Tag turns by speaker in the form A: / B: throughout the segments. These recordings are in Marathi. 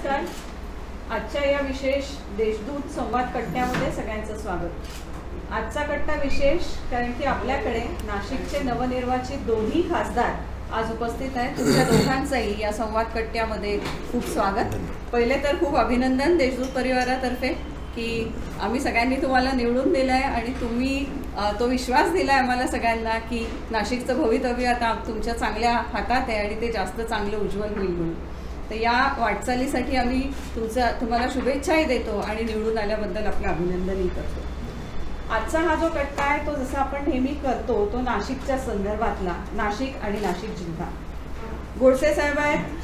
A: नमस्कार. आजच्या या विशेष देशदूत संवाद कट्ट्यामध्ये सगळ्यांचं स्वागत. आजचा कट्टा विशेष कारण की आपल्याकडे नाशिकचे नवनिर्वाचित दोन्ही खासदार आज उपस्थित आहेत. तुमच्या दोघांचंही या संवाद कट्ट्यामध्ये खूप स्वागत. पहिले तर खूप अभिनंदन देशदूत परिवारातर्फे की आम्ही सगळ्यांनी तुम्हाला निवडून दिलं आहे आणि तुम्ही तो विश्वास दिला आहे आम्हाला सगळ्यांना की नाशिकचं भवितव्य आता तुमच्या चांगल्या हातात आहे आणि ते जास्त चांगलं उज्ज्वल होईल म्हणून. तर या वाटचालीसाठी आम्ही तुम्हाला शुभेच्छाही देतो आणि निवडून आल्याबद्दल आपलं अभिनंदनही करतो. आजचा हा जो कट्टा आहे तो जसा आपण नेहमी करतो तो नाशिकच्या संदर्भातला, नाशिक आणि नाशिक जिल्हा. गोडसे साहेब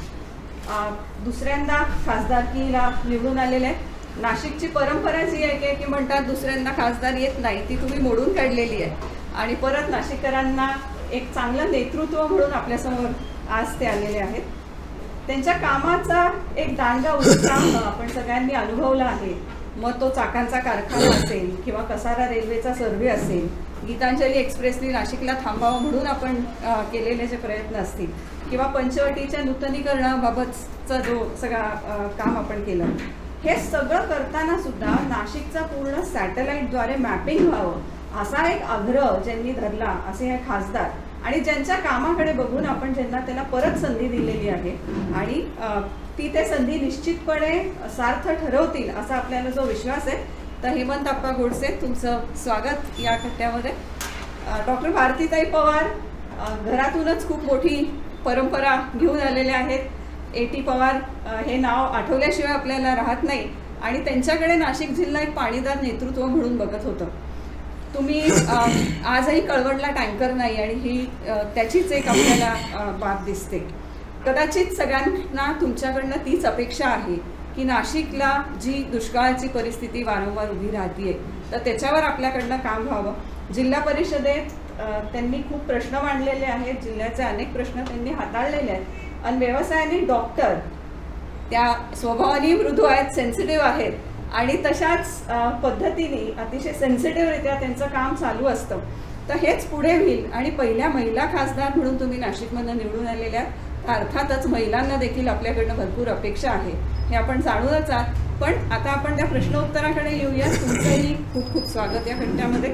A: आहेत, दुसऱ्यांदा खासदारकीला निवडून आलेले आहेत. नाशिकची परंपरा जी आहे की म्हणतात दुसऱ्यांदा खासदार येत नाही, ती तुम्ही मोडून काढलेली आहे आणि परत नाशिककरांना एक चांगलं नेतृत्व म्हणून आपल्यासमोर आज ते आलेले आहेत. त्यांच्या कामाचा एक दांडगा उत्साह आपण सगळ्यांनी अनुभवला आहे. मग तो चाकांचा कारखाना असेल किंवा कसारा रेल्वेचा सर्व्हे असेल, गीतांजली एक्सप्रेसनी नाशिकला थांबावं म्हणून आपण केलेले जे प्रयत्न असतील किंवा पंचवटीच्या नूतनीकरणाबाबतचा जो सगळा काम आपण केलं, हे सगळं करताना सुद्धा नाशिकचा पूर्ण सॅटेलाईटद्वारे मॅपिंग व्हावं असा एक आग्रह ज्यांनी धरला असे हे खासदार आणि ज्यांच्या कामाकडे बघून आपण ज्यांना त्याला परत संधी दिलेली आहे आणि ती ते संधी निश्चितपणे सार्थ ठरवतील असा आपल्याला जो विश्वास आहे. तर हेमंत आप्पा गोडसे, तुमचं स्वागत या कट्ट्यामध्ये. डॉक्टर भारतीताई पवार घरातूनच खूप मोठी परंपरा घेऊन आलेले आहेत. A.T. पवार हे नाव आठवल्याशिवाय आपल्याला राहत नाही आणि त्यांच्याकडे नाशिक जिल्हा एक पाणीदार नेतृत्व म्हणून बघत होतं. तुम्ही आजही कळवणला टँकर नाही आणि ही त्याचीच एक आपल्याला बाब दिसते. कदाचित सगळ्यांना तुमच्याकडनं तीच अपेक्षा आहे की नाशिकला जी दुष्काळाची परिस्थिती वारंवार उभी राहते तर त्याच्यावर आपल्याकडनं काम व्हावं. जिल्हा परिषदेत त्यांनी खूप प्रश्न मांडलेले आहेत, जिल्ह्याचे अनेक प्रश्न त्यांनी हाताळलेले आहेत आणि व्यवसायाने डॉक्टर त्या स्वभावाने मृदू आहेत, सेन्सिटिव्ह आहेत आणि तशाच पद्धतीने अतिशय सेन्सिटिव्हरित्या त्यांचं काम चालू असतं. तर हेच पुढे होईल आणि पहिल्या महिला खासदार म्हणून तुम्ही नाशिकमधून निवडून आलेल्या अर्थातच महिलांना देखील आपल्याकडनं भरपूर अपेक्षा आहे हे आपण जाणूनच आहात. पण आता आपण त्या प्रश्नोत्तराकडे येऊया. तुमचंही खूप खूप स्वागत या कट्ट्यामध्ये.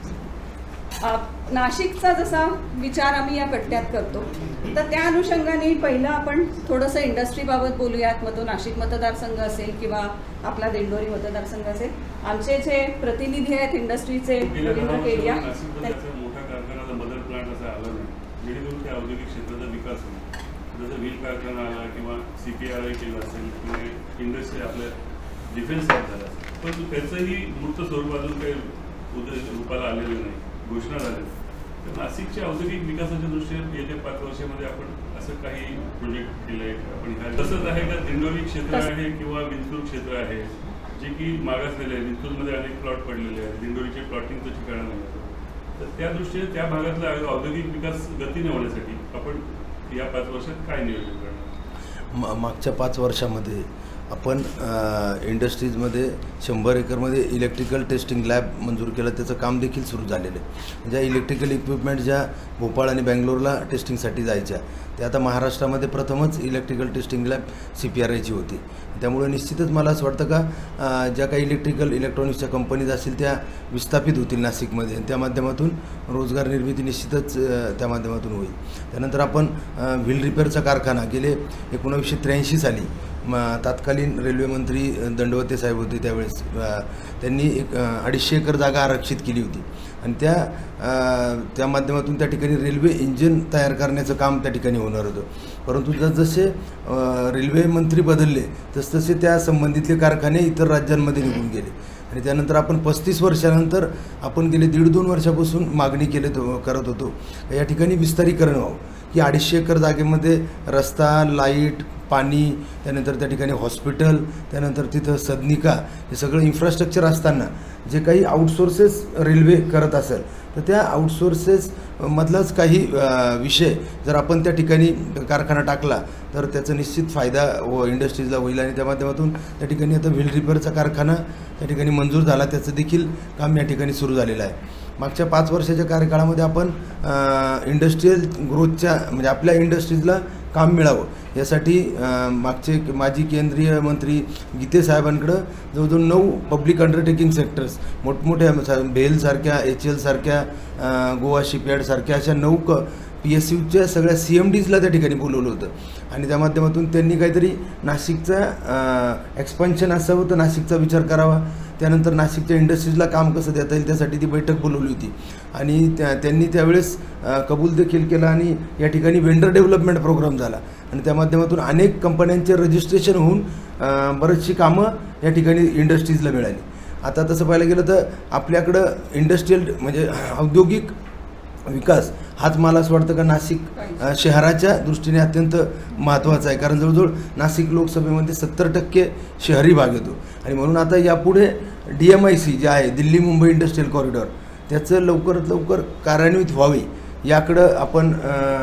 A: नाशिकचा जसा विचार आम्ही या कट्ट्यात करतो तर त्या अनुषंगाने पहिलं आपण थोडंसं इंडस्ट्रीबाबत बोलूयात. मग तो नाशिक मतदारसंघ असेल किंवा आपला दिंडोरी मतदारसंघ असेल. आमचे जे प्रतिनिधी आहेत इंडस्ट्रीचे रवींद्र केडिया,
B: मोठा कारखाना मदर प्लांट असा आला नाही जेणेकरून त्या औद्योगिक क्षेत्राचा विकास होईल. जसं व्हील कारखाना आला किंवा CPRI केलं असेल किंवा इंडस्ट्री आपल्या डिफेन्स झाला पण त्याचंही मूर्त स्वरूप अजून काही रूपाला आलेलं नाही, घोषणा झाली. तर नाशिकच्या औद्योगिक विकासाच्या दृष्टीने येत्या 5 वर्षामध्ये आपण असं काही प्रोजेक्ट केलं आहे आपण? तसंच आहे का दिंडोरी क्षेत्र आहे किंवा विंचूर क्षेत्र आहे जे की मागासलेले आहे. विंचूरमध्ये अनेक प्लॉट पडलेले आहेत, दिंडोरीचे प्लॉटिंगचं ठिकाण नाही. तर त्या दृष्टीने त्या भागातला औद्योगिक विकास गतीने होण्यासाठी आपण या 5 वर्षात काय नियोजन करणार?
C: मागच्या 5 वर्षामध्ये आपण इंडस्ट्रीजमध्ये 100 एकरमध्ये इलेक्ट्रिकल टेस्टिंग लॅब मंजूर केलं. त्याचं काम देखील सुरू झालेलं आहे. ज्या इलेक्ट्रिकल इक्विपमेंट ज्या भोपाळ आणि बँगलोरला टेस्टिंगसाठी जायच्या त्या आता महाराष्ट्रामध्ये प्रथमच इलेक्ट्रिकल टेस्टिंग लॅब CPRIची होती. त्यामुळे निश्चितच मला असं वाटतं का ज्या काही इलेक्ट्रॉनिक्सच्या कंपनीज असतील त्या विस्थापित होतील नाशिकमध्ये. त्या माध्यमातून रोजगार निर्मिती निश्चितच त्या माध्यमातून होईल. त्यानंतर आपण व्हील रिपेअरचा कारखाना गेले 1983 साली तत्कालीन रेल्वे मंत्री दंडवते साहेब होते त्यावेळेस त्यांनी 250 एकर जागा आरक्षित केली होती आणि त्या माध्यमातून त्या ठिकाणी रेल्वे इंजिन तयार करण्याचं काम त्या ठिकाणी होणार होतं. परंतु जसजसे रेल्वे मंत्री बदलले तसतसे त्या संबंधितले कारखाने इतर राज्यांमध्ये निघून गेले आणि त्यानंतर आपण 35 वर्षानंतर आपण गेले 1.5-2 वर्षापासून मागणी करत होतो या ठिकाणी विस्तारीकरण व्हावं की 250 एकर जागेमध्ये रस्ता, लाईट, पाणी, त्यानंतर त्या ठिकाणी हॉस्पिटल, त्यानंतर तिथं सदनिका, हे सगळं इन्फ्रास्ट्रक्चर असताना जे काही आउटसोर्सेस रेल्वे करत असेल तर त्या आउटसोर्सेसमधलाच काही विषय जर आपण त्या ठिकाणी कारखाना टाकला तर त्याचा निश्चित फायदा इंडस्ट्रीजला होईल आणि त्या माध्यमातून त्या ठिकाणी आता व्हील रिपेअरचा कारखाना त्या ठिकाणी मंजूर झाला. त्याचं देखील काम या ठिकाणी सुरू झालेलं आहे. मागच्या 5 वर्षाच्या कार्यकाळामध्ये आपण इंडस्ट्रियल ग्रोथच्या म्हणजे आपल्या इंडस्ट्रीजला काम मिळावं यासाठी माजी केंद्रीय मंत्री गीते साहेबांकडं जवळजवळ 9 पब्लिक अंडरटेकिंग सेक्टर्स मोठमोठ्या बेलसारख्या HL सारख्या गोवा शिपयार्डसारख्या अशा 9 PSUच्या सगळ्या CMDsला त्या ठिकाणी बोलवलं होतं आणि त्या माध्यमातून त्यांनी काहीतरी नाशिकचा एक्सपान्शन असावं तर नाशिकचा विचार करावा, त्यानंतर नाशिकच्या इंडस्ट्रीजला काम कसं देता येईल त्यासाठी ती बैठक बोलवली होती आणि त्यांनी त्यावेळेस कबूल देखील केलं आणि या ठिकाणी वेंडर डेव्हलपमेंट प्रोग्राम झाला आणि त्या माध्यमातून अनेक कंपन्यांचे रजिस्ट्रेशन होऊन बरीचशी कामं या ठिकाणी इंडस्ट्रीजला मिळाली. आता तसं पाहायला गेलं तर आपल्याकडं इंडस्ट्रीयल म्हणजे औद्योगिक विकास हाच मला असं वाटतं का नाशिक शहराच्या दृष्टीने अत्यंत महत्त्वाचा आहे, कारण जवळजवळ नाशिक लोकसभेमध्ये 70% शहरी भाग येतो आणि म्हणून आता यापुढे DMIC जे आहे दिल्ली मुंबई इंडस्ट्रियल कॉरिडॉर त्याचं लवकरात लवकर कार्यान्वित व्हावे याकडं आपण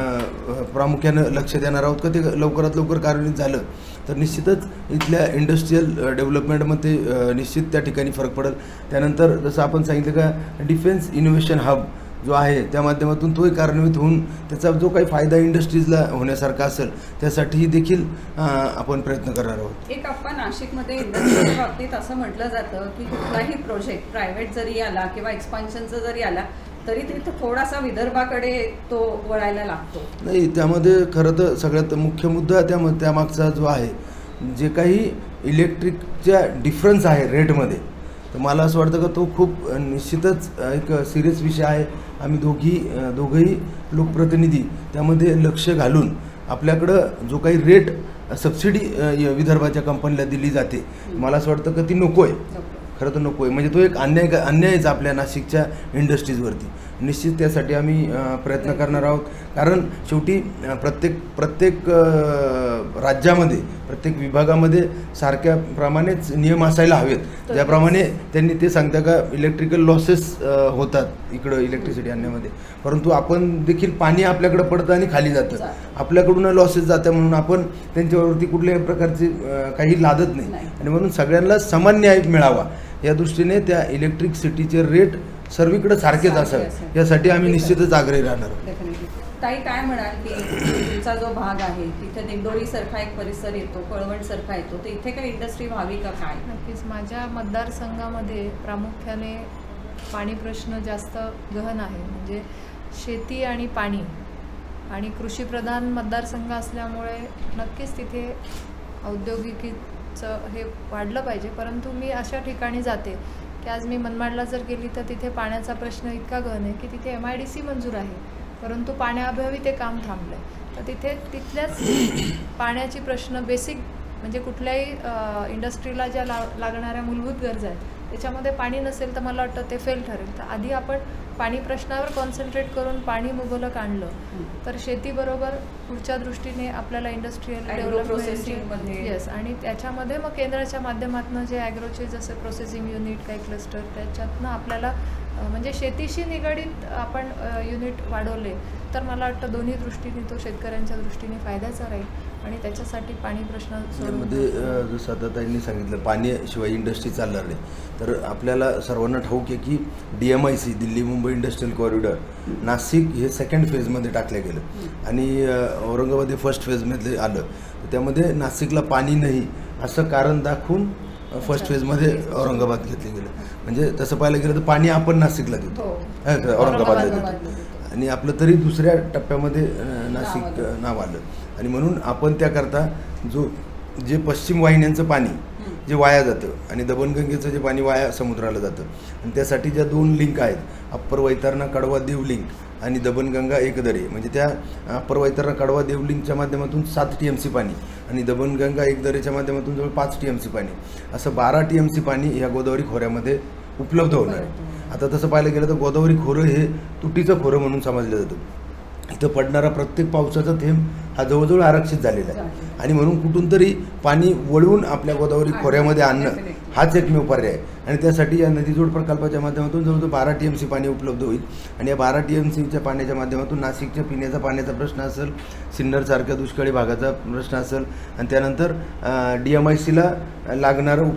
C: प्रामुख्यानं लक्ष देणार आहोत का ते लवकरात लवकर कार्यान्वित झालं तर निश्चितच इथल्या इंडस्ट्रीयल डेव्हलपमेंटमध्ये निश्चित त्या ठिकाणी फरक पडेल. त्यानंतर जसं आपण सांगितलं का डिफेन्स इनोव्हेशन हब जो आहे त्या माध्यमातून तोही कार्यान्वित होऊन त्याचा जो काही फायदा इंडस्ट्रीजला होण्यासारखा असेल त्यासाठीही देखील आपण प्रयत्न करणार आहोत.
A: एक आपण नाशिकमध्ये इंडस्ट्रीच्या बाबतीत असं म्हटलं जातं की कुठलाही प्रोजेक्ट प्रायव्हेट जरी आला किंवा एक्सपान्शनचा जरी आला तरी तिथं थोडासा विदर्भाकडे तो वळायला लागतो.
C: नाही, त्यामध्ये खरं तर सगळ्यात मुख्य मुद्दा त्यामागचा जो आहे जे काही इलेक्ट्रिकच्या डिफरन्स आहे रेटमध्ये तर मला असं वाटतं का तो खूप निश्चितच एक सिरियस विषय आहे. आम्ही दोघंही लोकप्रतिनिधी त्यामध्ये लक्ष घालून आपल्याकडं जो काही रेट सबसिडी विदर्भाच्या कंपनीला दिली जाते मला असं वाटतं का ती नको आहे, खरं तर नको आहे. म्हणजे तो एक अन्यायच आपल्या नाशिकच्या इंडस्ट्रीजवरती. निश्चित त्यासाठी आम्ही प्रयत्न करणार आहोत, कारण शेवटी प्रत्येक राज्यामध्ये प्रत्येक विभागामध्ये सारख्याप्रमाणेच नियम असायला हवेत. ज्याप्रमाणे त्यांनी ते सांगता का इलेक्ट्रिकल लॉसेस होतात इकडं इलेक्ट्रिसिटी आणण्यामध्ये, परंतु आपण देखील पाणी आपल्याकडं पडतं आणि खाली जातं, आपल्याकडून लॉसेस जातं म्हणून आपण त्यांच्यावरती कुठल्याही प्रकारचे काही लादत नाही आणि म्हणून सगळ्यांना समान न्याय मिळावा या दृष्टीने त्या इलेक्ट्रिसिटीचे रेट सर्वीकडे सारखेच असावे यासाठी आम्ही निश्चितच आग्रही राहणार आहोत.
A: ताई काय म्हणाल की तुमचा जो भाग आहे तिथे दिंडोरीसारखा एक परिसर येतो, कळवणसारखा येतो, तर इथे काही इंडस्ट्री व्हावी का काय?
D: नक्कीच माझ्या मतदारसंघामध्ये प्रामुख्याने पाणी प्रश्न जास्त गहन आहे. म्हणजे शेती आणि पाणी आणि कृषीप्रधान मतदारसंघ असल्यामुळे नक्कीच तिथे औद्योगिकीचं हे वाढलं पाहिजे. परंतु मी अशा ठिकाणी जाते की आज मी मनमाडला जर गेली तर तिथे पाण्याचा प्रश्न इतका गहन आहे की तिथे MIDC मंजूर आहे, परंतु पाण्याअभावी ते काम थांबलं आहे. तर तिथल्याच पाण्याची प्रश्न बेसिक म्हणजे कुठल्याही इंडस्ट्रीला ज्या लागणाऱ्या मूलभूत गरजा आहेत त्याच्यामध्ये पाणी नसेल तर मला वाटतं ते फेल ठरेल. तर आधी आपण पाणी प्रश्नावर कॉन्सन्ट्रेट करून पाणी मुबलक आणलं तर शेतीबरोबर पुढच्या दृष्टीने आपल्याला इंडस्ट्रीयल डेव्हलपमेंट येस आणि त्याच्यामध्ये मग केंद्राच्या माध्यमातून जे ॲग्रोचे जसे प्रोसेसिंग युनिट काही क्लस्टर त्याच्यातनं आपल्याला म्हणजे शेतीशी निगडीत आपण युनिट वाढवले तर मला वाटतं दोन्ही दृष्टीने तो शेतकऱ्यांच्या दृष्टीने फायद्याचा राहील आणि त्याच्यासाठी पाणी प्रश्न
C: यामध्ये जसं आता त्यांनी सांगितलं पाण्याशिवाय इंडस्ट्री चालणार नाही. तर आपल्याला सर्वांना ठाऊक आहे की DMIC Delhi Mumbai industrial corridor Nashik हे 2nd फेजमध्ये टाकलं गेलं आणि औरंगाबाद हे 1st फेजमध्ये आलं. तर त्यामध्ये नाशिकला पाणी नाही असं कारण दाखवून 1st फेजमध्ये औरंगाबाद घेतलं गेलं. म्हणजे तसं पाहायला गेलं तर पाणी आपण नाशिकला देतो, औरंगाबादला देतो आणि आपलं तरी दुसऱ्या टप्प्यामध्ये नाशिक नाव आलं आणि म्हणून आपण त्याकरता जे पश्चिम वाहिन्यांचं पाणी जे वाया जातं आणि दमणगंगेचं जे पाणी वाया समुद्राला जातं आणि त्यासाठी ज्या 2 लिंक आहेत अप्पर वैतरणा कडवा देव लिंक आणि दमणगंगा एकदरे, म्हणजे त्या अप्पर वैतरणा कडवा देव लिंकच्या माध्यमातून 7 TMC पाणी आणि दमणगंगा एकदरेच्या माध्यमातून जवळ 5 TMC पाणी असं 12 TMC पाणी या गोदावरी खोऱ्यामध्ये उपलब्ध होणार आहे. आता तसं पाहायला गेलं तर गोदावरी खोरं हे तुटीचं खोरं म्हणून समजलं जातं. इथं पडणारा प्रत्येक पावसाचा थेंब हा जवळजवळ आरक्षित झालेला आहे आणि म्हणून कुठून तरी पाणी वळवून आपल्या गोदावरी खोऱ्यामध्ये आणणं हाच एकमेव पर्याय आहे. आणि त्यासाठी या नदीजोड प्रकल्पाच्या माध्यमातून जवळजवळ 12 TMC पाणी उपलब्ध होईल. आणि या 12 TMCच्या पाण्याच्या माध्यमातून नाशिकच्या पिण्याच्या पाण्याचा प्रश्न असेल, सिन्नरसारख्या दुष्काळी भागाचा प्रश्न असेल, आणि त्यानंतर DMICला लागणारं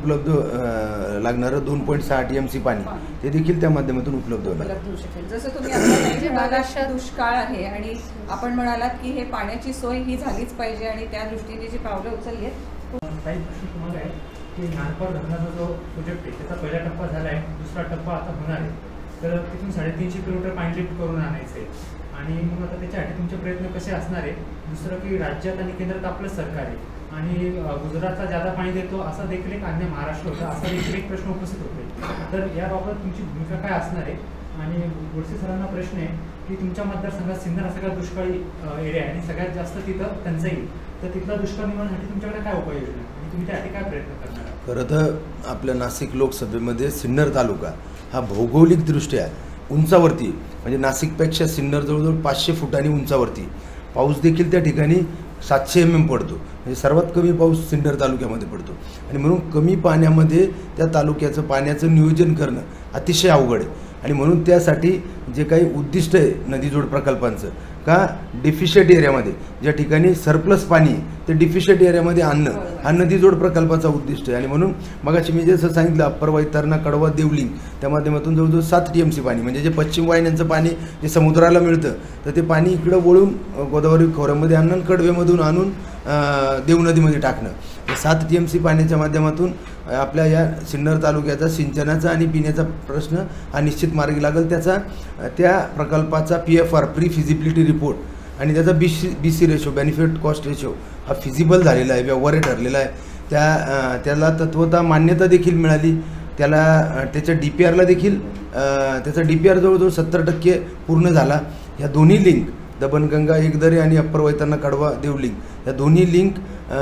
C: 2.6 TMC पाणी ते देखील त्या माध्यमातून उपलब्ध होणार.
A: जसं तुम्ही आता महाराष्ट्र दुष्काळ आहे आणि आपण म्हणालात की हे पाण्याची सोय ही झालीच पाहिजे आणि त्या दृष्टीने जी पावलं उचलली आहेत.
E: काही प्रश्न तुम्हाला आहे की नारपार धरणाचा जो प्रोजेक्ट आहे त्याचा पहिला टप्पा झाला आहे, दुसरा टप्पा आता होणार आहे. तर तिथून 350 किलोमीटर पाणी लिफ्ट करून आणायचं आहे. आणि मग आता त्याच्यासाठी तुमचे प्रयत्न कसे असणार आहे? दुसरं की राज्यात आणि केंद्रात आपलं सरकार आहे आणि गुजरातला ज्यादा पाणी देतो असा देखील एक अन्य महाराष्ट्र होता, असा देखील एक प्रश्न उपस्थित होते. तर याबाबत तुमची भूमिका काय असणार आहे? आणि गोडसे सरांना प्रश्न आहे की तुमच्या मतदारसंघात सिन्नर हा सगळ्यात दुष्काळी एरिया आहे आणि सगळ्यात जास्त तिथं टंचाई, तर तिथला दुष्काळ निवारणासाठी तुमच्याकडे काय उपाययोजना आणि तुम्ही त्यासाठी काय प्रयत्न करणार?
C: खरं तर आपल्या नाशिक लोकसभेमध्ये सिन्नर तालुका हा भौगोलिकदृष्ट्या उंचावरती, म्हणजे नाशिकपेक्षा सिन्नर जवळजवळ 500 फुटांनी उंचावरती, पाऊस देखील त्या ठिकाणी 700 mm पडतो, म्हणजे सर्वात कमी पाऊस सिन्नर तालुक्यामध्ये पडतो. आणि म्हणून कमी पाण्यामध्ये त्या तालुक्याचं पाण्याचं नियोजन करणं अतिशय अवघड आहे. आणि म्हणून त्यासाठी जे काही उद्दिष्ट आहे नदीजोड प्रकल्पांचं, का डिफिशियंट एरियामध्ये ज्या ठिकाणी सरप्लस पाणी ते डिफिशियंट एरियामध्ये आणणं हा नदीजोड प्रकल्पाचा उद्दिष्ट आहे. आणि म्हणून मगाशी मी जसं सांगितलं अप्पर वैतरणा, कडवा, देवलिंग त्या माध्यमातून जवळजवळ 7 TMC पाणी, म्हणजे जे पश्चिम वाहिन्यांचं पाणी जे समुद्राला मिळतं तर ते पाणी इकडं वळून गोदावरी खोऱ्यामध्ये आणणं, कडवेमधून आणून देव नदीमध्ये टाकणं. 7 TMC पाण्याच्या माध्यमातून आपल्या या सिन्नर तालुक्याचा सिंचनाचा आणि पिण्याचा प्रश्न हा निश्चित मार्गी लागेल. त्या प्रकल्पाचा PFR प्री फिजिबिलिटी रिपोर्ट आणि त्याचा BC ratio, benefit cost ratio हा फिजिबल झालेला आहे, व्यवहार्य ठरलेला आहे. त्याला तत्वता मान्यता देखील मिळाली. त्याच्या DPRला देखील त्याचा DPR जवळजवळ 70% पूर्ण झाला. ह्या दोन्ही लिंक दमणगंगा एकदरे आणि अप्पर वैतरणा, कडवा, देवलिंग या दोन्ही लिंक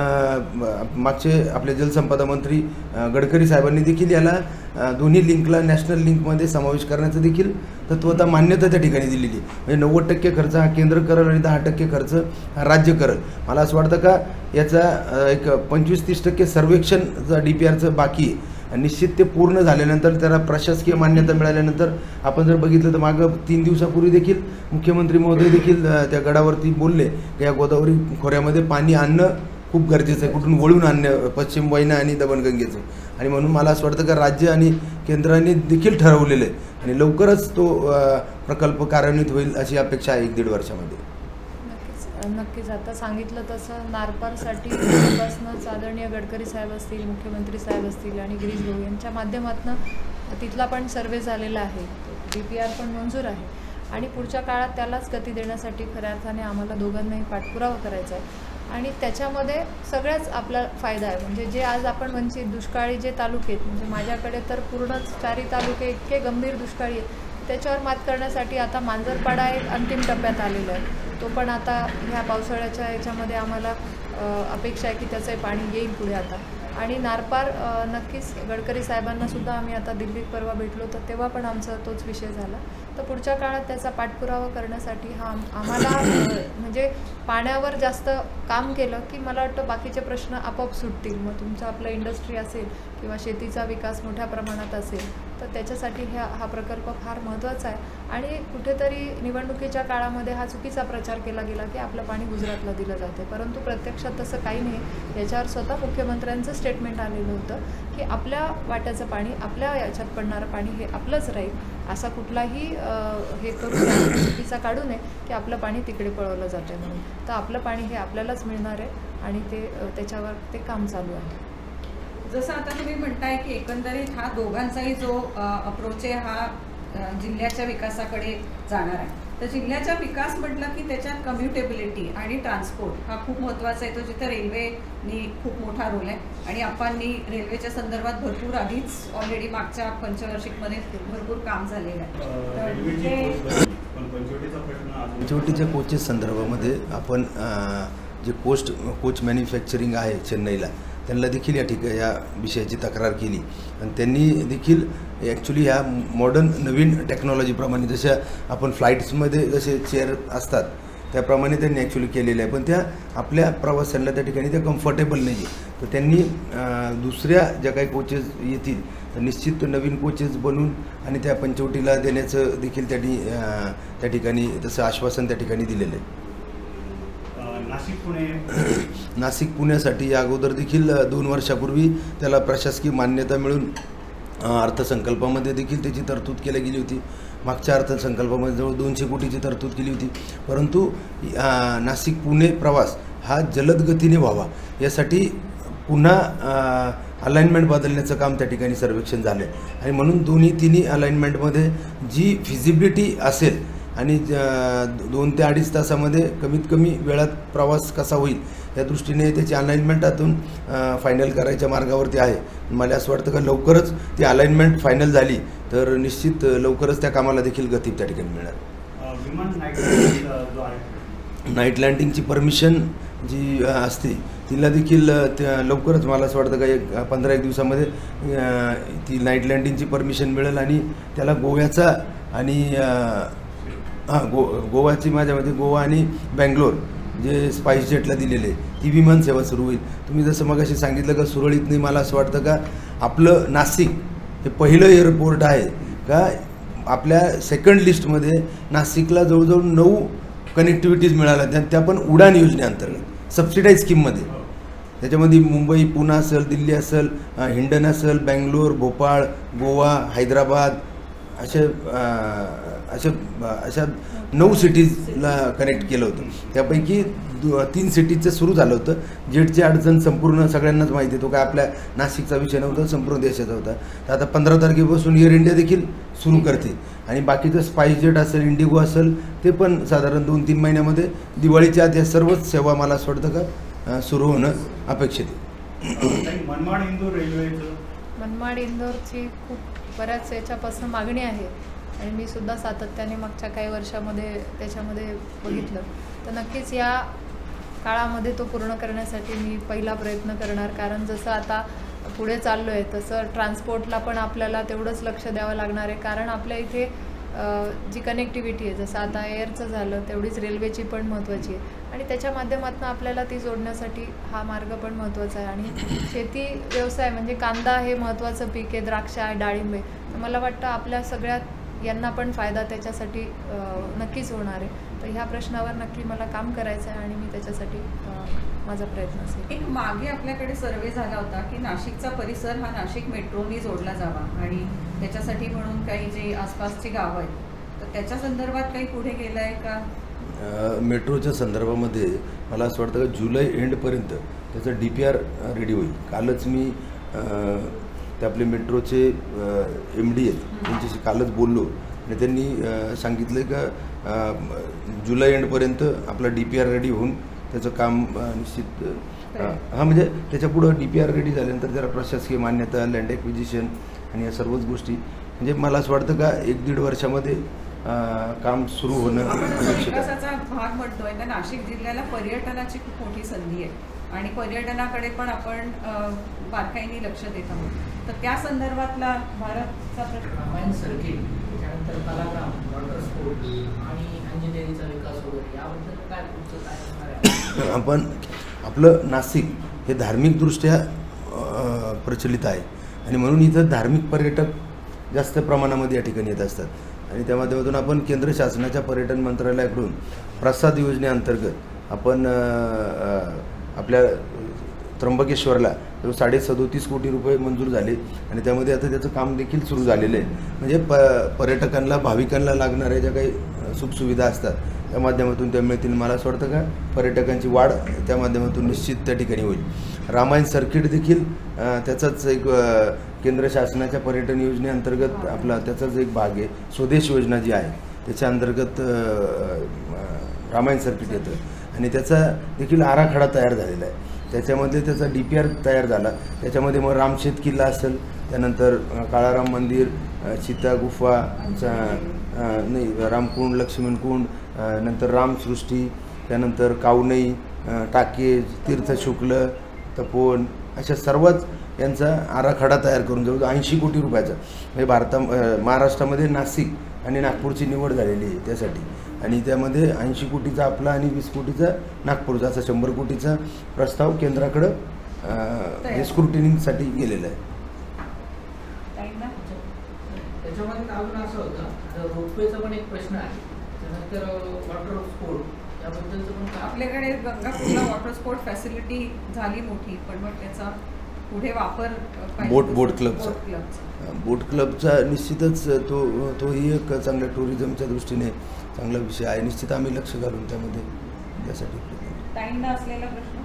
C: मागचे आपले जलसंपदा मंत्री गडकरी साहेबांनी देखील याला दोन्ही लिंकला नॅशनल लिंकमध्ये समावेश करण्याचं देखील तत्वता मान्यता त्या ठिकाणी दिलेली. म्हणजे 90% खर्च हा केंद्र करेल आणि 10% खर्च हा राज्य करेल. मला असं वाटतं का याचा एक 25-30% सर्वेक्षण DPRचं बाकी आहे. निश्चित ते पूर्ण झाल्यानंतर त्याला प्रशासकीय मान्यता मिळाल्यानंतर आपण जर बघितलं तर मागं 3 दिवसापूर्वी देखील मुख्यमंत्री महोदय देखील त्या गडावरती बोलले की या गोदावरी खोऱ्यामध्ये पाणी आणणं खूप गरजेचं आहे, कुठून वळून आणणं पश्चिम वाहिन्या आणि दमणगंगेचं. आणि म्हणून मला असं वाटतं का राज्य आणि केंद्राने देखील ठरवलेलं आहे आणि लवकरच तो प्रकल्प कार्यान्वित होईल अशी अपेक्षा आहे 1-1.5 वर्षामध्ये.
D: नक्कीच आता सांगितलं तसं नारपारसाठी पासूनच आदरणीय गडकरी साहेब असतील, मुख्यमंत्री साहेब असतील आणि गिरीश भाऊ यांच्या माध्यमातून तिथला पण सर्वे झालेला आहे, DPR पण मंजूर आहे आणि पुढच्या काळात त्यालाच गती देण्यासाठी खऱ्या अर्थाने आम्हाला दोघांनाही पाठपुरावा करायचा आहे. आणि त्याच्यामध्ये सगळ्याच आपला फायदा आहे. म्हणजे जे आज आपण वंचित दुष्काळी जे तालुके आहेत, म्हणजे माझ्याकडे तर पूर्णच 4 तालुके इतके गंभीर दुष्काळी आहेत, त्याच्यावर मात करण्यासाठी आता मांजरपाडा एक अंतिम टप्प्यात आलेला आहे. तो पण आता ह्या पावसाळ्याच्या याच्यामध्ये आम्हाला अपेक्षा आहे की त्याचं पाणी येईल पुढे आता. आणि नारपार नक्कीच गडकरी साहेबांनासुद्धा आम्ही आता दिल्लीत परवा भेटलो तर तेव्हा पण आमचा तोच विषय झाला. तर पुढच्या काळात त्याचा पाठपुरावा करण्यासाठी आम्हाला म्हणजे पाण्यावर जास्त काम केलं की मला वाटतं बाकीचे प्रश्न आपोआप सुटतील. मग तुमचं आपलं इंडस्ट्री असेल किंवा शेतीचा विकास मोठ्या प्रमाणात असेल तर त्याच्यासाठी हा प्रकल्प फार महत्त्वाचा आहे. आणि कुठेतरी निवडणुकीच्या काळामध्ये हा चुकीचा प्रचार केला गेला की आपलं पाणी गुजरातला दिलं जाते, परंतु प्रत्यक्षात तसं काही नाही. याच्यावर स्वतः मुख्यमंत्र्यांचं स्टेटमेंट आलेलं होतं की आपल्या वाट्याचं पाणी, आपल्या याच्यात पडणारं पाणी हे आपलंच राहील, असा कुठलाही हे करू नये, चुकीचा काढू नये की आपलं पाणी तिकडे पळवलं जातं आहे म्हणून. तर आपलं पाणी हे आपल्यालाच मिळणार आहे आणि त्याच्यावर ते काम चालू आहे.
A: जसं आता तुम्ही म्हणताय की एकंदरीत हा दोघांचाही जो अप्रोच आहे हा जिल्ह्याच्या विकासाकडे जाणार आहे. तर जिल्ह्याचा विकास म्हटलं की त्याच्यात कम्युटेबिलिटी आणि ट्रान्सपोर्ट हा खूप महत्त्वाचा आहे. तो जिथं रेल्वेनी खूप मोठा रोल आहे आणि आपणनी रेल्वेच्या संदर्भात भरपूर आधीच ऑलरेडी मागच्या पंचवार्षिकमध्ये भरपूर काम झालेलं आहे.
C: पंचवटीच्या कोचेस संदर्भामध्ये आपण जे कोच मॅन्युफॅक्चरिंग आहे चेन्नईला त्यांना देखील या विषयाची तक्रार केली आणि त्यांनी देखील ॲक्च्युली ह्या मॉडर्न नवीन टेक्नॉलॉजीप्रमाणे जशा आपण फ्लाईट्समध्ये जसे चेअर असतात त्याप्रमाणे त्यांनी ॲक्च्युली केलेलं आहे, पण त्या आपल्या प्रवाशांना त्या ठिकाणी त्या कम्फर्टेबल नाही आहे. तर त्यांनी दुसऱ्या ज्या काही कोचेस येतील तर निश्चित नवीन कोचेस बनवून आणि त्या पंचवटीला देण्याचं देखील त्यांनी त्या ठिकाणी तसं आश्वासन त्या ठिकाणी दिलेलं आहे. नाशिक पुण्यासाठी या अगोदर देखील 2 वर्षापूर्वी त्याला प्रशासकीय मान्यता मिळून अर्थसंकल्पामध्ये देखील त्याची तरतूद केली गेली होती. मागच्या अर्थसंकल्पामध्ये जवळ 200 कोटीची तरतूद केली होती. परंतु नाशिक पुणे प्रवास हा जलद गतीने व्हावा यासाठी पुन्हा अलाइनमेंट बदलण्याचं काम त्या ठिकाणी सर्वेक्षण झालं आहे आणि म्हणून तिन्ही अलाइनमेंटमध्ये जी फिजिबिलिटी असेल आणि 2 ते 2.5 तासामध्ये कमीत कमी वेळात प्रवास कसा होईल या दृष्टीने त्याची अलाइनमेंट आतून फायनल करायच्या मार्गावरती आहे. मला असं वाटतं का लवकरच ती अलाइनमेंट फायनल झाली तर निश्चित लवकरच त्या कामाला देखील गती त्या ठिकाणी मिळणार. नाईट लँडिंगची परमिशन जी असते तिला देखील लवकरच मला असं वाटतं का 15-1 दिवसामध्ये ती नाईट लँडिंगची परमिशन मिळेल आणि त्याला गोव्याचा आणि गोवाची माझ्यामध्ये गोवा आणि बँगलोर जे स्पाइस जेटला दिलेले ती विमान सेवा सुरू होईल. तुम्ही जसं मगाशी सांगितलं का सुरळीत नाही, मला असं वाटतं का आपलं नाशिक हे पहिलं एअरपोर्ट आहे का आपल्या सेकंड लिस्टमध्ये नाशिकला जवळजवळ 9 कनेक्टिव्हिटीज मिळाल्या, त्या पण उडान योजनेअंतर्गत सबसिडाईज स्कीममध्ये. त्याच्यामध्ये मुंबई पुणे असेल, दिल्ली असेल, हिंडन असेल, बँगलोर, भोपाळ, गोवा, हैदराबाद अशा 9 सिटीजला कनेक्ट केलं होतं. त्यापैकी 3 सिटीजचं सुरू झालं होतं. जेटची अडचण संपूर्ण सगळ्यांनाच माहिती आहे, तो काय आपल्या नाशिकचा विषय नव्हता, संपूर्ण देशाचा होता. तर आता 15 तारखेपासून एअर इंडिया देखील सुरू करते आणि बाकीचं स्पाइस जेट असेल, इंडिगो असेल ते पण साधारण 2-3 महिन्यामध्ये दिवाळीच्या आत या सर्वच सेवा मला असं वाटतं का सुरू होणं अपेक्षित आहे.
D: मनमाड इंदोरची खूप बऱ्याच याच्यापासून मागणी आहे आणि मी सुद्धा सातत्याने मागच्या काही वर्षामध्ये त्याच्यामध्ये बघितलं. तर नक्कीच या काळामध्ये तो पूर्ण करण्यासाठी मी पहिला प्रयत्न करणार, कारण जसं आता पुढे चाललो आहे तसं ट्रान्सपोर्टला पण आपल्याला तेवढंच लक्ष द्यावं लागणार आहे, कारण आपल्या इथे जी कनेक्टिव्हिटी आहे जसं आता एअरचं झालं तेवढीच रेल्वेची पण महत्त्वाची आहे आणि त्याच्या माध्यमातून आपल्याला ती जोडण्यासाठी हा मार्ग पण महत्त्वाचा आहे. आणि शेती व्यवसाय म्हणजे कांदा हे महत्त्वाचं पीक आहे, द्राक्ष आहे, डाळिंबे. तर मला वाटतं आपल्या सगळ्यात यांना पण फायदा त्याच्यासाठी नक्कीच होणार आहे. तर ह्या प्रश्नावर नक्की मला काम करायचं आहे आणि मी त्याच्यासाठी माझा प्रयत्न असेल.
A: एक मागे आपल्याकडे सर्वे झाला होता की नाशिकचा परिसर हा नाशिक मेट्रोनी जोडला जावा आणि त्याच्यासाठी म्हणून काही जे आसपासची गावं आहेत तर त्याच्या संदर्भात काही पुढे गेलं आहे का?
C: मेट्रोच्या संदर्भामध्ये मला असं वाटतं की जुलै एंडपर्यंत त्याचा DPR रेडी होईल. कालच मी ते आपले मेट्रोचे MD आहेत त्यांच्याशी कालच बोललो आणि त्यांनी सांगितलं का जुलै एंडपर्यंत आपला DPR रेडी होऊन त्याचं काम निश्चित म्हणजे त्याच्यापुढं DPR रेडी झाल्यानंतर त्याला प्रशासकीय मान्यता, लँड ॲक्विजिशन आणि या सर्वच गोष्टी म्हणजे मला असं वाटतं का 1-1.5 वर्षामध्ये काम सुरू होणं
A: विकासाचा भाग म्हणतोय तर नाशिक जिल्ह्याला पर्यटनाची खूप मोठी संधी आहे आणि पर्यटनाकडे पण आपण बारकाईने लक्ष देत आहोत. तर त्या संदर्भातला भारतचा
F: रामायण सर्किट त्यानंतर कलाग्राम, वॉटर स्पोर्ट आणि इंजिनिअरिंगचा विकास वगैरे याबद्दल काय तुमचं काय असणार आहे?
C: आपण आपलं नाशिक हे धार्मिकदृष्ट्या प्रचलित आहे आणि म्हणून इथं धार्मिक पर्यटक जास्त प्रमाणामध्ये या ठिकाणी येत असतात आणि त्या माध्यमातून आपण केंद्र शासनाच्या पर्यटन मंत्रालयाकडून प्रसाद योजनेअंतर्गत आपण आपल्या त्र्यंबकेश्वरला 37.5 कोटी रुपये मंजूर झाले आणि त्यामध्ये आता त्याचं काम देखील सुरू झालेलं आहे. म्हणजे पर्यटकांना, भाविकांना लागणाऱ्या ज्या काही सुखसुविधा असतात त्या माध्यमातून त्या मिळतील. मला असं वाटतं का पर्यटकांची वाढ त्या माध्यमातून निश्चित त्या ठिकाणी होईल. रामायण सर्किट देखील त्याचाच एक केंद्र शासनाच्या पर्यटन योजनेअंतर्गत आपला त्याचाच एक भाग आहे. स्वदेश योजना जी आहे त्याच्या अंतर्गत रामायण सर्किट येतं आणि त्याचा देखील आराखडा तयार झालेला आहे. त्याच्यामध्ये त्याचा DPR तयार झाला. त्याच्यामध्ये मग रामशेत किल्ला असेल, त्यानंतर काळाराम मंदिर, सीता गुफा, रामकुंड, लक्ष्मणकुंड, नंतर रामसृष्टी, त्यानंतर कावनई, टाकेज, तीर्थशुक्ल, तपोवन अशा सर्वच यांचा आराखडा तयार करून जवळ 80 कोटी रुपयाचा म्हणजे महाराष्ट्रामध्ये नाशिक आणि नागपूरची निवड झालेली आहे त्यासाठी. आणि त्यामध्ये 80 कोटीचा आपला आणि 20 कोटीचा नागपूरचा असा 100 कोटीचा प्रस्ताव केंद्राकडं हे स्क्रुटिनिंगसाठी गेलेला आहे.
F: त्याच्यामध्ये अजून असं होतं, रोपवेचा पण एक प्रश्न आहे, त्यानंतर वॉटर स्पोर्ट त्याबद्दलचं पण
A: आपल्याकडे गंगापूरला वॉटर स्पोर्ट फॅसिलिटी झाली मोठी, पण मग त्याचा पुढे वापर
C: बोट क्लबचा निश्चितच तोही एक चांगल्या टुरिझमच्या दृष्टीने चांगला विषय आहे. निश्चित आम्ही लक्ष घालून त्यामध्ये त्यासाठी
A: ताईंना असलेला प्रश्न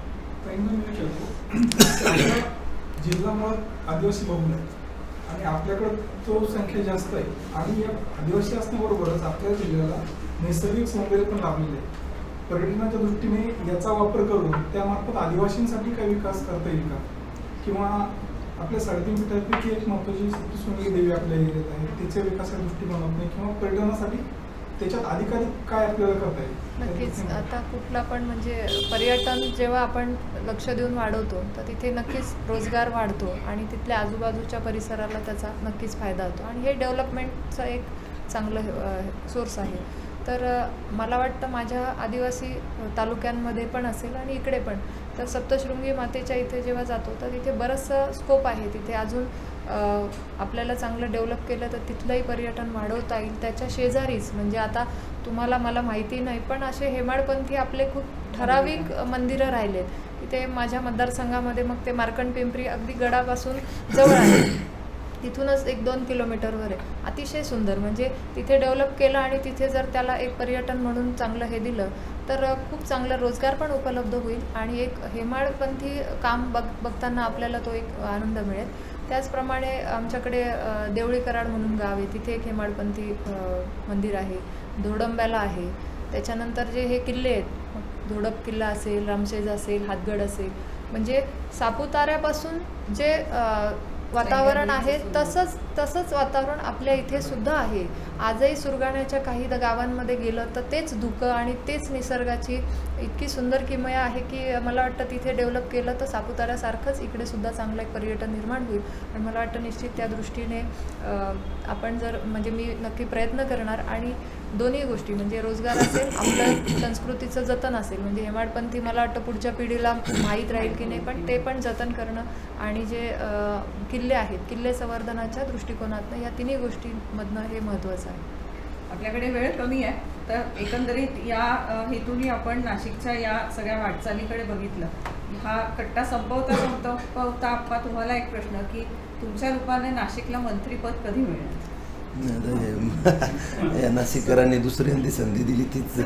G: जिल्ह्यामुळे आदिवासी बहुल आहे आणि आपल्याकडं तो संख्या जास्त आहे आणि या आदिवासी असण्याबरोबरच आपल्या जिल्ह्याला नैसर्गिक सौंदर्य पण लाभलेलं आहे. पर्यटनाच्या दृष्टीने याचा वापर करून त्यामार्फत आदिवासींसाठी काही विकास करता येईल का? किंवा आपल्या 3.5 पीठापैकी एक महत्त्वाची सप्तशृंगी देवी आपल्या एरियात आहे, तिच्या विकासाच्या दृष्टिकोनातून किंवा पर्यटनासाठी त्याच्यात अधिकाधिक काय आपल्याला करता येईल?
D: नक्कीच. आता कुठला पण म्हणजे पर्यटन जेव्हा आपण लक्ष देऊन वाढवतो तर तिथे नक्कीच रोजगार वाढतो आणि तिथल्या आजूबाजूच्या परिसराला त्याचा नक्कीच फायदा होतो आणि हे डेव्हलपमेंटचं एक चांगलं सोर्स आहे. तर मला वाटतं माझ्या आदिवासी तालुक्यांमध्ये पण असेल आणि इकडे पण, तर सप्तशृंगी मातेच्या इथे जेव्हा जातो तर तिथे बरंचसं स्कोप आहे. तिथे अजून आपल्याला चांगलं डेव्हलप केलं तर तिथलंही पर्यटन वाढवता येईल. त्याच्या शेजारीच म्हणजे आता तुम्हाला मला माहिती नाही पण असे हेमाडपंथी आपले खूप ठराविक मंदिरं राहिलेत. तिथे माझ्या मतदारसंघामध्ये मग ते मार्कंड पिंपरी अगदी गडापासून जवळ आहे, तिथूनच 1-2 किलोमीटरवर आहे. अतिशय सुंदर, म्हणजे तिथे डेव्हलप केलं आणि तिथे जर त्याला एक पर्यटन म्हणून चांगलं हे दिलं तर खूप चांगला रोजगार पण उपलब्ध होईल आणि एक हेमाडपंथी काम बघताना आपल्याला तो एक आनंद मिळेल. त्याचप्रमाणे आमच्याकडे देवळी कराड म्हणून गाव आहे, तिथे एक हेमाडपंथी मंदिर आहे. धोडंब्याला आहे. त्याच्यानंतर जे हे किल्ले आहेत, धोडप किल्ला असेल, रामशेज असेल, हातगड असेल, म्हणजे सापुताऱ्यापासून जे वातावरण आहे तसंच वातावरण आपल्या इथे सुद्धा आहे. आजही सुरगाण्याच्या काही गावांमध्ये गेलं तर तेच धुकं आणि तेच निसर्गाची इतकी सुंदर किमया आहे की मला वाटतं तिथे डेव्हलप केलं तर सापुताऱ्यासारखंच इकडे सुद्धा चांगलं एक पर्यटन निर्माण होईल. आणि मला वाटतं निश्चित त्या दृष्टीने आपण जर म्हणजे मी नक्की प्रयत्न करणार आणि दोन्ही गोष्टी म्हणजे रोजगार असेल, आपलं संस्कृतीचं जतन असेल, म्हणजे हेमाडपंथी मला वाटतं पुढच्या पिढीला माहीत राहील की नाही, पण ते पण जतन करणं आणि जे किल्ले आहेत, किल्ले संवर्धनाच्या दृष्टिकोनातनं या तिन्ही गोष्टींमधनं हे महत्त्वाचं आहे.
A: आपल्याकडे वेळ कमी आहे, तर एकंदरीत या हेतूने आपण नाशिकच्या या सगळ्या वाटचालीकडे बघितलं. हा कट्टा संपवता आप्पा तुम्हाला एक प्रश्न की तुमच्या रूपाने नाशिकला मंत्रीपद कधी मिळेल?
C: या नाशिककरांनी दुसऱ्यांदी संधी दिली तीच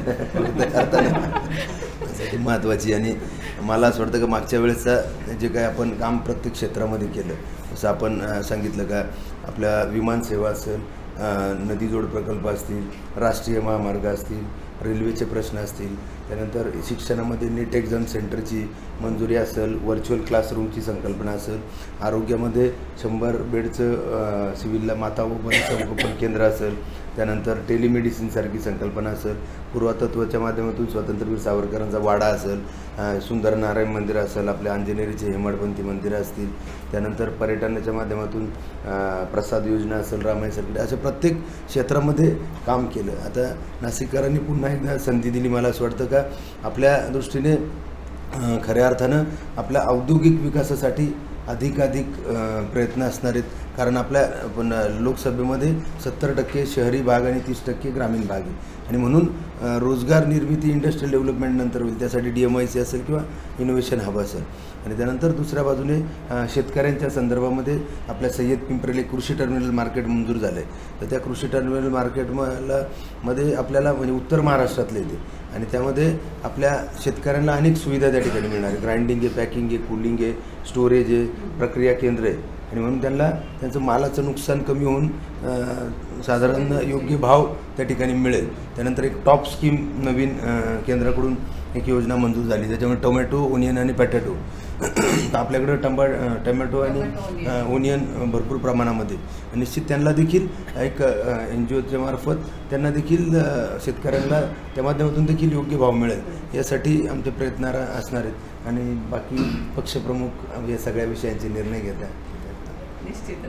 C: महत्त्वाची. आणि मला असं वाटतं की मागच्या वेळेसचा जे काय आपण काम प्रत्येक क्षेत्रामध्ये केलं, जसं आपण सांगितलं का आपल्या विमानसेवा असेल, नदीजोड प्रकल्प असतील, राष्ट्रीय महामार्ग असतील, रेल्वेचे प्रश्न असतील, त्यानंतर शिक्षणामध्ये नीट एक्झाम सेंटरची मंजुरी असेल, व्हर्च्युअल क्लासरूमची संकल्पना असेल, आरोग्यामध्ये 100 बेडचं सिव्हिलला माता व संगोपन केंद्र असेल, त्यानंतर टेलिमेडिसिनसारखी संकल्पना असेल, पुरातत्वाच्या माध्यमातून स्वातंत्र्यवीर सावरकरांचा वाडा असेल, सुंदर नारायण मंदिर असेल, आपल्या अंजनेरीचे हेमाडपंथी मंदिरं असतील, त्यानंतर पर्यटनाच्या माध्यमातून प्रसाद योजना असेल, रामायण सर्किट, असं प्रत्येक क्षेत्रामध्ये काम केलं. आता नाशिककरांनी पुन्हा एकदा संधी दिली. मला असं वाटतं का आपल्या दृष्टीने खऱ्या अर्थानं आपल्या औद्योगिक विकासासाठी अधिकाधिक प्रयत्न असणार आहेत. कारण आपल्या पण लोकसभेमध्ये 70% शहरी भाग आणि 30% ग्रामीण भाग आहे आणि म्हणून रोजगार निर्मिती इंडस्ट्रियल डेव्हलपमेंट नंतर होईल. त्यासाठी DMIC असेल किंवा इनोव्हेशन हब असेल. आणि त्यानंतर दुसऱ्या बाजूने शेतकऱ्यांच्या संदर्भामध्ये आपल्या सय्यद पिंपरीला कृषी टर्मिनल मार्केट मंजूर झालं आहे. तर त्या कृषी टर्मिनल मार्केटमध्ये आपल्याला म्हणजे उत्तर महाराष्ट्रातले येते आणि त्यामध्ये आपल्या शेतकऱ्यांना अनेक सुविधा त्या ठिकाणी मिळणार आहे. ग्राइंडिंग आहे, पॅकिंग आहे, कूलिंग आहे, स्टोरेज आहे, प्रक्रिया केंद्र आहे आणि म्हणून त्यांना त्यांचं मालाचं नुकसान कमी होऊन साधारण योग्य भाव त्या ठिकाणी मिळेल. त्यानंतर एक टॉप स्कीम नवीन केंद्राकडून एक योजना मंजूर झाली, त्याच्यामुळे टोमॅटो, ओनियन आणि बटाटो आपल्याकडं टोमॅटो आणि ओनियन भरपूर प्रमाणामध्ये निश्चित त्यांना देखील एक NGOच्या मार्फत त्यांना देखील शेतकऱ्यांना त्या माध्यमातून देखील योग्य भाव मिळेल यासाठी आमचे प्रयत्न असणार आहेत आणि बाकी पक्षप्रमुख या सगळ्या विषयांचे निर्णय घेत आहेत.
A: निश्चितच.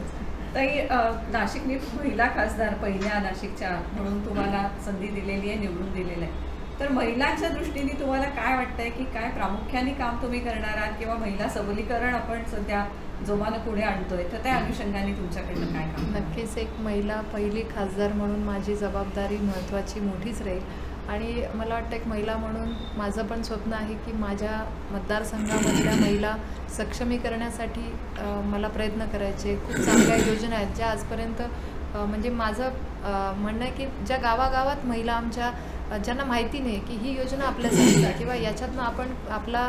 A: ताई, नाशिकने महिला खासदार पहिल्या नाशिकच्या म्हणून तुम्हाला संधी दिलेली आहे, निवडून दिलेलं आहे. तर महिलांच्या दृष्टीने तुम्हाला काय वाटतंय की काय प्रामुख्याने काम तुम्ही करणार आहात किंवा महिला सबलीकरण आपण सध्या जोमानं पुढे आणतोय, तर त्या अनुषंगाने तुमच्याकडनं काय काम?
D: नक्कीच एक महिला पहिली खासदार म्हणून माझी जबाबदारी महत्त्वाची मोठीच राहील. आणि मला वाटतं एक महिला म्हणून माझं पण स्वप्न आहे की माझ्या मतदारसंघामधल्या महिला सक्षमीकरणासाठी मला प्रयत्न करायचे. खूप चांगल्या योजना आहेत ज्या आजपर्यंत म्हणजे माझं म्हणणं आहे की ज्या गावागावात महिला आमच्या ज्यांना माहिती नाही की ही योजना आपल्यासाठी आहे किंवा याच्यातनं आपण आपला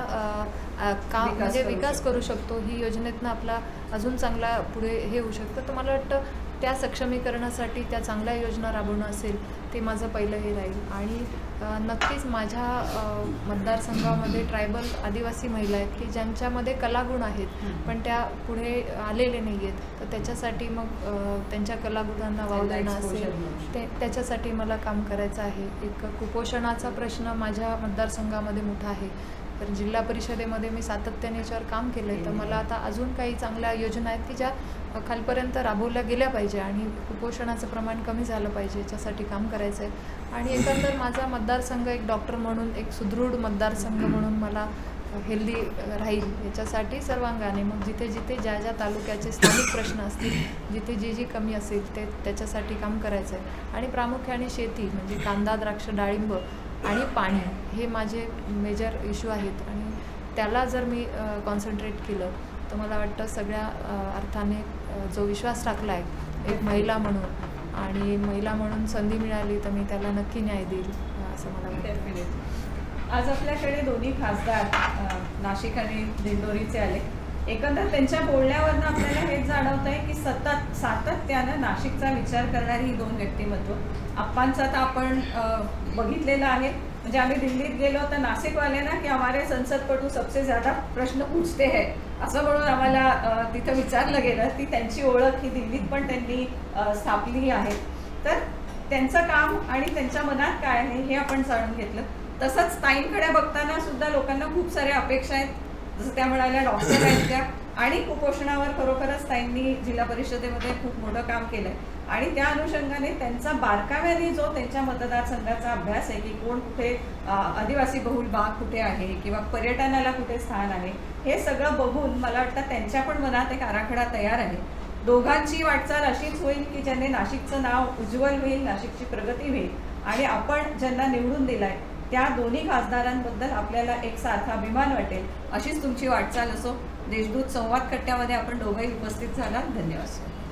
D: काम म्हणजे विकास करू शकतो, ही योजनेतनं आपला अजून चांगला पुढे हे होऊ शकतं. तर मला वाटतं त्या सक्षमीकरणासाठी त्या चांगल्या योजना राबवणं असेल ते माझं पहिलं हे राहील. आणि नक्कीच माझ्या मतदारसंघामध्ये ट्रायबल आदिवासी महिला आहेत की ज्यांच्यामध्ये कलागुण आहेत पण त्या पुढे आलेले नाही आहेत. तर त्याच्यासाठी मग त्यांच्या कलागुणांना वाव देणं असेल त्याच्यासाठी मला काम करायचं आहे. एक कुपोषणाचा प्रश्न माझ्या मतदारसंघामध्ये मोठा आहे. तर जिल्हा परिषदेमध्ये मी सातत्याने याच्यावर काम केलं आहे. तर मला आता अजून काही चांगल्या योजना आहेत की ज्या खालपर्यंत राबवल्या गेल्या पाहिजे आणि कुपोषणाचं प्रमाण कमी झालं पाहिजे याच्यासाठी काम करायचं आहे. आणि एकंदर माझा मतदारसंघ एक डॉक्टर म्हणून एक सुदृढ मतदारसंघ म्हणून मला हेल्दी राहील याच्यासाठी सर्वांगाने मग जिथे जिथे ज्या ज्या तालुक्याचे स्थानिक प्रश्न असतील, जिथे जी जी कमी असेल ते त्याच्यासाठी काम करायचं आहे. आणि प्रामुख्याने शेती म्हणजे कांदा, द्राक्ष, डाळिंब आणि पाणी हे माझे मेजर इश्यू आहेत. आणि त्याला जर मी कॉन्सन्ट्रेट केलं तर मला वाटतं सगळ्या अर्थाने जो विश्वास टाकला आहे एक महिला म्हणून आणि महिला म्हणून संधी मिळाली तर मी त्याला नक्की न्याय देईल असं मला वाटतं.
A: आज आपल्याकडे दोन्ही खासदार नाशिक आणि दिंडोरीचे आले. एकंदर त्यांच्या बोलण्यावरनं आपल्याला हेच जाणवत आहे की सातत्यानं नाशिकचा विचार करणारी ही दोन व्यक्तिमत्व. आप्पांचा तर आपण बघितलेलं आहे. म्हणजे आम्ही दिल्लीत गेलो तर नाशिकवाल्यांना की हमारे संसदपटू सबसे ज़्यादा प्रश्न पूछते हैं असं म्हणून आम्हाला तिथं विचारलं गेलं. ती त्यांची ओळख ही दिल्लीत पण त्यांनी स्थापली आहे. तर त्यांचं काम आणि त्यांच्या मनात काय आहे हे आपण जाणून घेतलं. तसंच ताईंकडे बघताना सुद्धा लोकांना खूप साऱ्या अपेक्षा आहेत. जसं त्या म्हणाल्या डॉक्टर आहेत त्या आणि कुपोषणावर खरोखरच ताईंनी जिल्हा परिषदेमध्ये खूप मोठं काम केलं आहे. आणि त्या अनुषंगाने त्यांचा बारकाव्याने जो त्यांच्या मतदारसंघाचा अभ्यास आहे की कोण कुठे आदिवासी बहुल भाग कुठे आहे किंवा पर्यटनाला कुठे स्थान आहे हे सगळं बघून मला वाटतं त्यांच्या पण मनात एक आराखडा तयार आहे. दोघांची वाटचाल अशीच होईल की ज्यांनी नाशिकचं नाव उज्ज्वल होईल, नाशिकची प्रगती होईल. आणि आपण ज्यांना निवडून दिलाय त्या दोन्ही खासदारांबद्दल आपल्याला एक सारखा अभिमान वाटेल अशीच तुमची वाटचाल असो. देशदूत संवाद कट्ट्यामध्ये आपण दोघंही उपस्थित झाला. धन्यवाद.